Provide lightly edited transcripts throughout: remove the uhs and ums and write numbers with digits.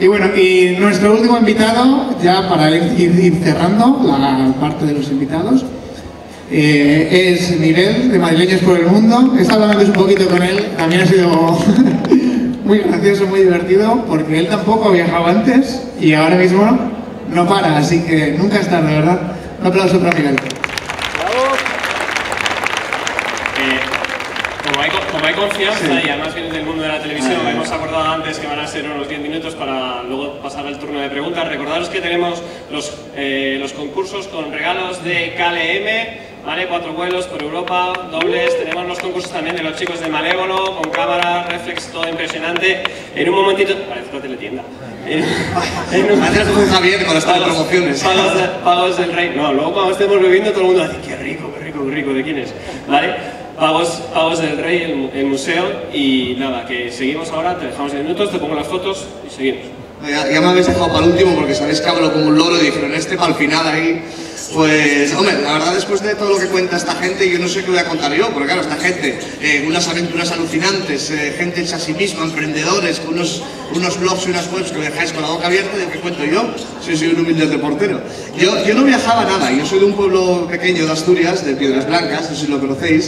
Y bueno, y nuestro último invitado, ya para ir cerrando la parte de los invitados, es Miguel, de Madrileños por el Mundo. He estado hablando un poquito con él, también ha sido muy gracioso, muy divertido, porque él tampoco ha viajado antes y ahora mismo no para, así que nunca es tarde, ¿verdad? Un aplauso para Miguel. Como hay confianza, sí, y además vienes del mundo de la televisión, hemos acordado antes que van a ser unos 10 minutos para luego pasar al turno de preguntas. Recordaros que tenemos los concursos con regalos de KLM, ¿vale? 4 vuelos por Europa, dobles. Tenemos los concursos también de los chicos de Malévolo, con cámara, reflex, todo impresionante. En un momentito... Parece una teletienda. Gracias con Javier con estas promociones. Pagos del rey. No, luego cuando estemos bebiendo todo el mundo dice, qué rico, qué rico, qué rico, ¿de quién es? ¿Vale? Pagos del Rey, el museo, y nada, que seguimos ahora, te dejamos 10 minutos, te pongo las fotos y seguimos. Ya me habéis dejado para el último porque sabéis que hablo como un loro y dijeron para el final ahí. Pues, hombre, la verdad después de todo lo que cuenta esta gente, yo no sé qué voy a contar yo, porque claro, esta gente, unas aventuras alucinantes, gente hecha a sí misma, emprendedores, con unos blogs y unas webs que me dejáis con la boca abierta, ¿de qué cuento yo? Soy un humilde reportero. Yo no viajaba nada, yo soy de un pueblo pequeño de Asturias, de Piedras Blancas, no sé si lo conocéis,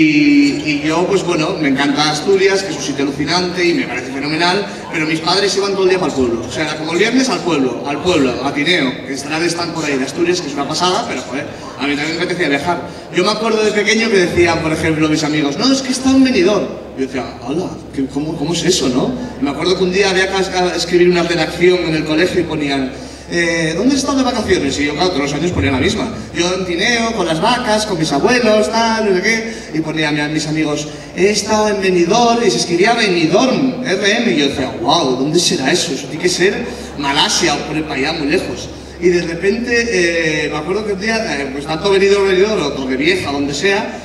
y yo, pues bueno, me encanta Asturias, que es un sitio alucinante y me parece fenomenal, pero mis padres iban todo el día para el pueblo, o sea, como el viernes al pueblo, a Tineo, que están por ahí de Asturias, que es una pasada, pero joder, a mí también me apetecía viajar. Yo me acuerdo de pequeño que decían, por ejemplo, mis amigos, no, es que está en Benidorm. Yo decía, hola, ¿cómo es eso, no? Y me acuerdo que un día había que escribir una redacción en el colegio y ponían, ¿dónde he estado de vacaciones? Y yo, claro, todos los años ponía la misma. Yo en Tineo, con las vacas, con mis abuelos, tal, no sé qué. Y ponía a mis amigos, he estado en Benidorm, y se escribía Benidorm, RM. Y yo decía, wow, ¿dónde será eso? Eso tiene que ser Malasia o por el para allá, muy lejos. Y de repente, me acuerdo que un día, pues tanto Benidorm o Torrevieja, donde sea,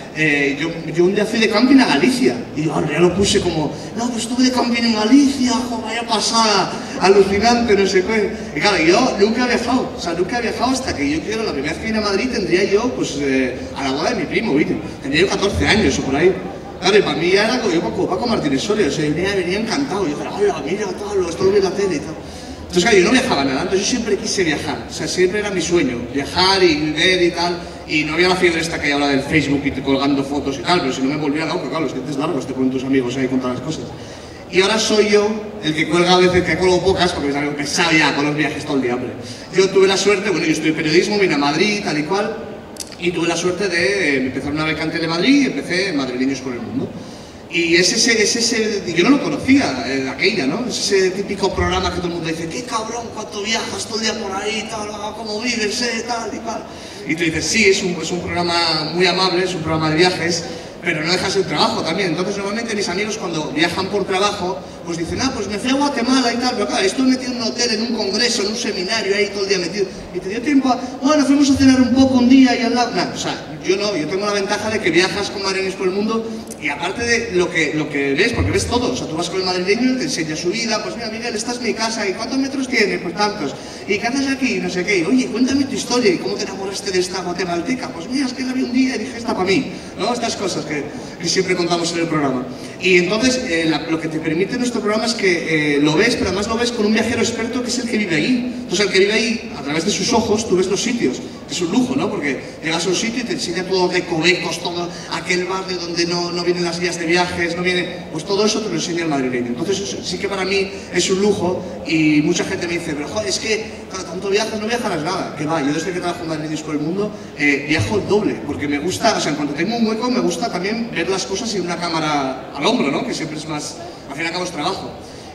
yo un día fui de camping a Galicia y yo ya lo puse como, no, pues estuve de camping en Galicia, jo, vaya pasada, alucinante, no sé qué. Y claro, yo nunca he viajado, o sea, nunca he viajado hasta que yo creo, la primera vez que vine a Madrid tendría yo, pues, a la boda de mi primo, ¿viste? Tendría yo 14 años o por ahí. Claro, y para mí ya era como Paco Martínez Soria, o sea, venía encantado, yo decía, hola, mira, tal, esto lo vi en la tele y tal. Entonces, claro, yo no viajaba nada, entonces yo siempre quise viajar, o sea, siempre era mi sueño, viajar y ver y tal, y no había la fiebre esta que hay ahora del Facebook y te colgando fotos y tal, pero si no me volvía loco, claro, los dientes largos te ponen tus amigos ahí con todas las cosas. Y ahora soy yo el que cuelga a veces, que cuelgo pocas, porque es algo pesado ya con los viajes todo el día, hombre. Yo tuve la suerte, bueno, yo estudié periodismo, vine a Madrid, tal y cual, y tuve la suerte de empezar una beca en Telemadrid y empecé en Madrileños por el Mundo. Y es ese, yo no lo conocía, aquella, ¿no? Es ese típico programa que todo el mundo dice, qué cabrón, cuánto viajas todo el día por ahí, tal, cómo vives, tal y cual. Y tú dices, sí, es un programa muy amable, es un programa de viajes, pero no deja de ser un trabajo también. Entonces, normalmente mis amigos cuando viajan por trabajo, pues dicen, pues me fui a Guatemala y tal, pero claro, estoy metido en un hotel, en un congreso, en un seminario, ahí todo el día metido. Y te dio tiempo bueno, fuimos a cenar un poco un día y al lado. O sea, yo tengo la ventaja de que viajas con madrileños por el mundo y aparte de lo que ves, porque ves todo, o sea, tú vas con el madrileño y te enseña su vida, pues mira, Miguel, esta es mi casa, ¿y cuántos metros tiene? Pues tantos. ¿Y qué haces aquí? No sé qué. Y, oye, cuéntame tu historia, ¿y cómo te enamoraste de esta guatemalteca? Pues mira, es que la vi un día y dije, esta para mí, ¿no? Estas cosas que siempre contamos en el programa. Y entonces, lo que te permite nuestro programa es que lo ves, pero además lo ves con un viajero experto que es el que vive ahí. Entonces, el que vive ahí, a través de sus ojos, tú ves los sitios. Es un lujo, ¿no? Porque llegas a un sitio y te enseña todo recovecos, todo aquel barrio donde no vienen las guías de viajes, no viene... Pues todo eso te lo enseña el madrileño. Entonces, sí que para mí es un lujo y mucha gente me dice, pero joder, es que cada tanto viajas, no viajarás nada. Que va, yo desde que trabajo en Madrileños por el Mundo, viajo el doble, porque me gusta, o sea, en cuanto tengo un hueco, me gusta también ver las cosas sin una cámara al hombro, ¿no? Que siempre es más, al fin y al cabo es trabajo.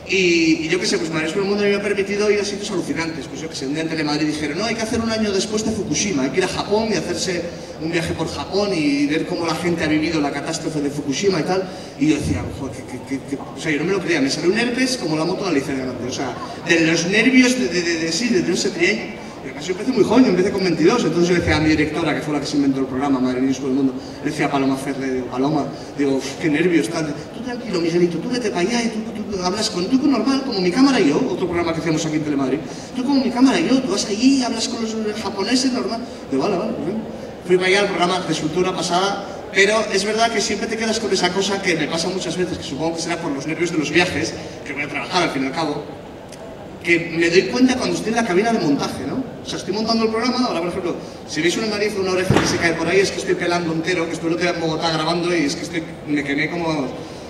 Y yo qué sé, pues Madrileños por el Mundo me ha permitido ir a sitios alucinantes. Pues yo que sé, un día en Telemadrid dijeron, no, hay que hacer un año después de Fukushima, hay que ir a Japón y hacerse un viaje por Japón y ver cómo la gente ha vivido la catástrofe de Fukushima y tal. Y yo decía, joder, o sea, yo no me lo creía, me salió un herpes como la moto de Alicia de delante. O sea, de los nervios de no sé qué. Yo empecé muy joven, yo empecé con 22, entonces yo decía a mi directora, que fue la que se inventó el programa, Madrileños por el Mundo, le decía a Paloma Ferre, digo, Paloma, digo, qué nervios, tal, tú tranquilo, Miguelito, tú vete para allá y tú hablas con normal, como mi cámara y yo, otro programa que hacíamos aquí en Telemadrid, tú como mi cámara y yo, tú vas allí y hablas con los japoneses, normal, digo, vale, pues bien. Fui para allá, el programa resultó una pasada, pero es verdad que siempre te quedas con esa cosa que me pasa muchas veces, que supongo que será por los nervios de los viajes, que voy a trabajar al fin y al cabo, que me doy cuenta cuando estoy en la cabina de montaje, ¿no? O sea, estoy montando el programa, ahora por ejemplo, si veis una nariz o una oreja que se cae por ahí es que estoy pelando entero, que estuve el otro día en Bogotá grabando y es que me quemé como...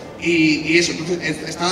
Y eso, entonces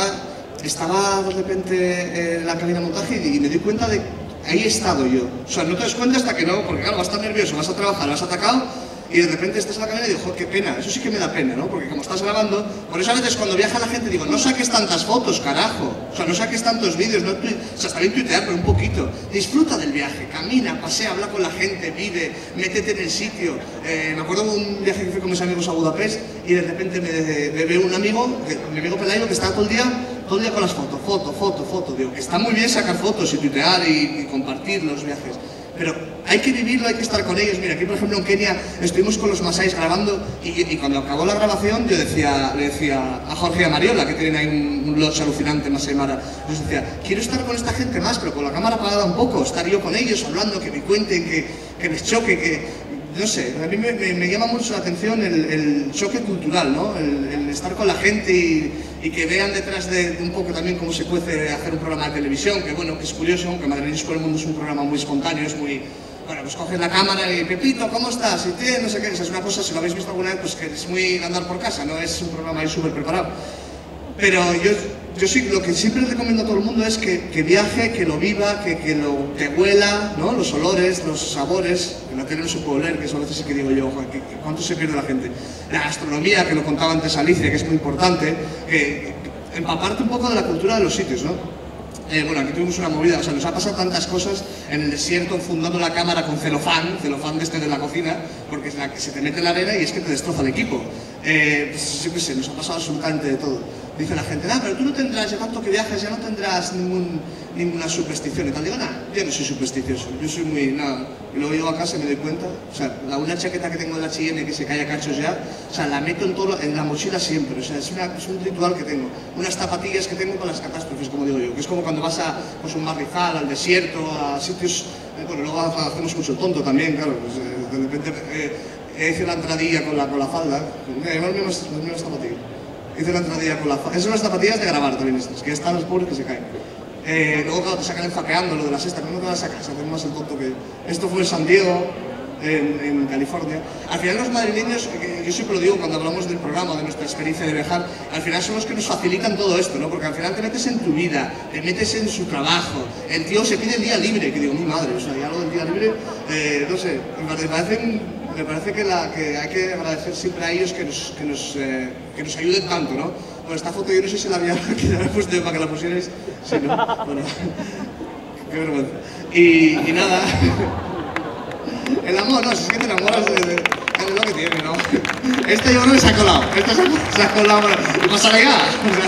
estaba de repente en la cabina de montaje y me doy cuenta de... Ahí he estado yo. O sea, no te das cuenta hasta que no, porque claro, vas a estar nervioso, vas a trabajar, vas atacado y de repente estás en la cabina y digo, joder, qué pena, eso sí que me da pena, ¿no? Porque como estás grabando, por eso a veces cuando viaja la gente digo, no saques tantas fotos, carajo, o sea, no saques tantos vídeos, no o sea, está bien tuitear, pero un poquito, disfruta del viaje, camina, pasea, habla con la gente, vive, métete en el sitio. Me acuerdo de un viaje que fui con mis amigos a Budapest y de repente me veo un amigo, mi amigo Pelayo, que estaba todo el día con las fotos, digo, que está muy bien sacar fotos y tuitear y compartir los viajes. Pero hay que vivirlo, hay que estar con ellos. Mira, aquí por ejemplo en Kenia estuvimos con los masáis grabando y cuando acabó la grabación yo le decía a Jorge y a Mariola, que tienen ahí un lodge alucinante, Masai Mara, les decía, quiero estar con esta gente más, pero con la cámara apagada un poco, estar yo con ellos hablando, que me cuenten, que les choque, que... No sé, a mí me llama mucho la atención el choque cultural, ¿no? El estar con la gente y que vean detrás de un poco también cómo se puede hacer un programa de televisión, que bueno, que es curioso, aunque Madrileños por el Mundo es un programa muy espontáneo, es muy... Bueno, pues coges la cámara y Pepito, ¿cómo estás? Y te, no sé qué, es una cosa, si lo habéis visto alguna vez, pues que es muy andar por casa, no es un programa ahí súper preparado. Pero yo sí, lo que siempre recomiendo a todo el mundo es que viaje, que lo viva, que huela, ¿no? Los olores, los sabores, que la tele no se puede oler, que eso a veces sí que digo yo, joder, ¿cuánto se pierde la gente? La gastronomía, que lo contaba antes Alicia, que es muy importante, que empaparte un poco de la cultura de los sitios, ¿no? Bueno, aquí tuvimos una movida, o sea, nos ha pasado tantas cosas en el desierto, fundando la cámara con celofán de la cocina, porque es la que se te mete en la arena y es que te destroza el equipo. Pues yo qué sé, nos ha pasado absolutamente de todo. Dice la gente, pero tú no tendrás, ya tanto que viajas, ya no tendrás ninguna superstición y tal. Digo, yo no soy supersticioso, yo soy muy, y luego llego a casa y me doy cuenta, o sea, una chaqueta que tengo de la H&M que se cae a cachos ya, o sea, la meto en la mochila siempre, o sea, es un ritual que tengo. Unas zapatillas que tengo para las catástrofes, como digo yo, que es como cuando vas a pues, un marrizal, al desierto, a sitios, bueno, luego hacemos mucho tonto también, claro, pues, de repente hice la entradilla con la falda, las mismas zapatillas. Hice la entradilla con la falda. Esas son las zapatillas de grabar también estas, que están los pobres que se caen. Luego claro, te sacan enfaqueando lo de la sexta, pero no te la sacas, hacen más el tonto que... Esto fue en San Diego, en California. Al final los madrileños, yo siempre lo digo cuando hablamos del programa, de nuestra experiencia de viajar, al final son los que nos facilitan todo esto, ¿no? Porque al final te metes en tu vida, te metes en su trabajo, el tío se pide el día libre, que digo, mi madre, o sea, ya lo del día libre, no sé, me parece que hay que agradecer siempre a ellos que nos ayuden tanto, ¿no? Bueno, esta foto yo no sé si la había puesto para que la pusierais, sí, ¿no? Bueno, qué vergüenza. Y nada, el amor, no, si es que te enamoras de lo que tiene, ¿no? Este yo creo que se ha colado, se ha colado, y pasa allá,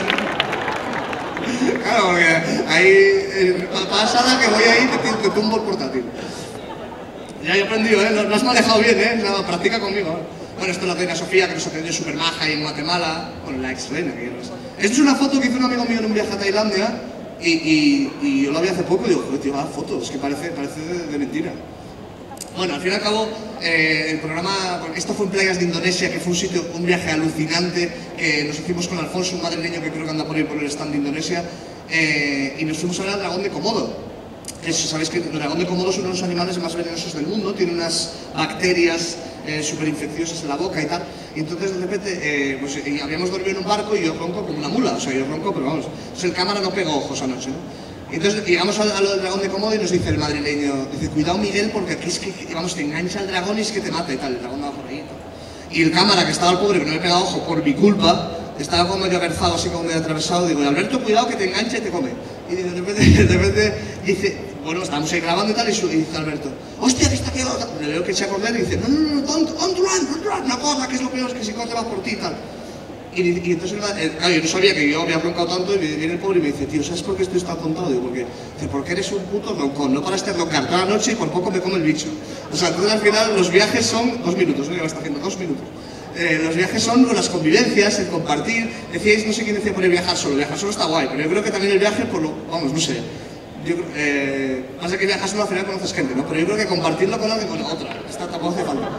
claro, porque ahí, pasada que voy ahí te tumbo el portátil. Ya he aprendido, lo has manejado bien, no, practica conmigo. Bueno, esto es la reina Sofía, que nos atendió súper maja ahí en Guatemala. Bueno, la ex reina, que no es. Esto es una foto que hizo un amigo mío en un viaje a Tailandia y yo la vi hace poco y digo, joder, tío, fotos, es que parece de mentira. Bueno, al fin y al cabo, el programa, esto fue en playas de Indonesia, que fue un viaje alucinante, que nos hicimos con Alfonso, un madrileño que creo que anda por ahí por el stand de Indonesia, y nos fuimos a ver al dragón de Komodo. Sabéis que el dragón de Komodo es uno de los animales más venenosos del mundo, tiene unas bacterias súper infecciosas en la boca y tal, y entonces de repente pues, habíamos dormido en un barco y yo ronco como una mula, o sea, yo ronco, pero vamos, entonces el cámara no pegó ojos anoche, ¿no? Y entonces llegamos a lo del dragón de Komodo y nos dice el madrileño, dice, cuidado Miguel, porque aquí es que, vamos, te engancha el dragón y es que te mata y tal, el dragón va por ahí y tal. Y el cámara, que estaba el pobre, que no le pegado ojo por mi culpa, estaba como medio averzado, así como medio atravesado, digo, Alberto, cuidado que te engancha y te come. Y de repente dice, bueno, estábamos ahí grabando y tal, y dice Alberto, hostia, que está quedado. Le veo que echa a correr y dice, no, don't run, no corra, que es lo peor, es que si corre va por ti y tal. Y entonces, claro, yo no sabía que yo había roncado tanto y viene el pobre y me dice, tío, ¿sabes por qué estoy tan tontado? Digo, porque eres un puto roncón, no paraste de roncar toda la noche y por poco me come el bicho. O sea, entonces al final los viajes son 2 minutos, ¿no? Ya me está haciendo 2 minutos. Los viajes son las convivencias, el compartir. Decíais, no sé quién decía por el viajar solo está guay, pero yo creo que también el viaje, vamos, no sé. Pasa que viajas solo al final conoces gente, ¿no? Pero yo creo que compartirlo con alguien, otra, esta tampoco hace falta.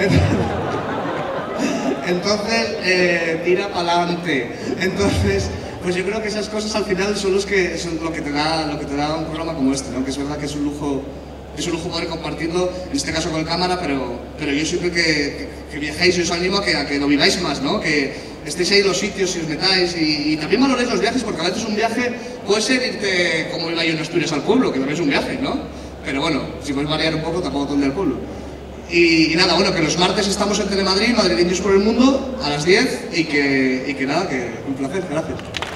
Entonces, tira para adelante. Entonces, Pues yo creo que esas cosas al final son lo que te da un programa como este, ¿no? Que es verdad que es un lujo poder compartirlo, en este caso con cámara, pero yo siempre que viajéis y os animo a que lo viváis más, ¿no? Que estéis ahí en los sitios y os metáis y también valoréis los viajes, porque a veces un viaje puede ser irte como iba yo en Asturias al pueblo, que también es un viaje, ¿no? Pero bueno, si podéis variar un poco, tampoco todo el día al pueblo. Y nada, bueno, que los martes estamos en Telemadrid, Madrileños por el Mundo, a las 10 y que nada, que un placer, gracias.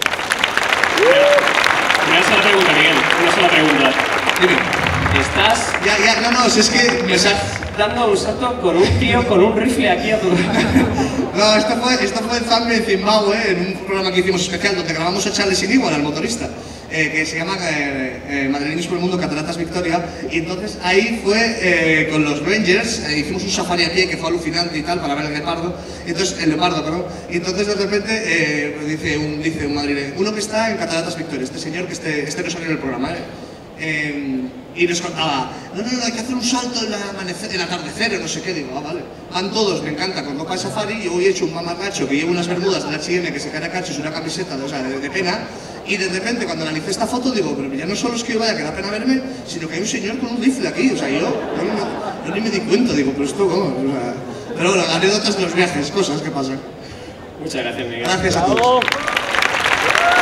Una sola pregunta, Miguel, una sola pregunta. Dime. Estás... No, si es que... Me estás dando un salto con un tío con un rifle aquí a tu... No, esto fue en Zambia, en Zimbabue, en un programa que hicimos especial donde grabamos a Charles Iniwan, al motorista, que se llama Madrileños por el Mundo, Cataratas Victoria, y entonces ahí fue con los Rangers, hicimos un safari a pie que fue alucinante y tal, para ver el leopardo, y entonces de repente dice un madrileño, uno que está en Cataratas Victoria, este señor que este no salió en el programa, y nos contaba, no, hay que hacer un salto en el atardecer, o no sé qué, digo, vale. Van todos, me encanta, con ropa de safari, yo hoy he hecho un mamarracho que llevo unas bermudas de H&M que se caen a cachos y una camiseta de pena, y de repente cuando analicé esta foto digo, pero ya no solo es que yo vaya, que da pena verme, sino que hay un señor con un rifle aquí, o sea, yo ni me di cuenta, digo, pero esto cómo, o sea, pero bueno, anécdotas de los viajes, cosas que pasan. Muchas gracias, Miguel. Gracias a todos.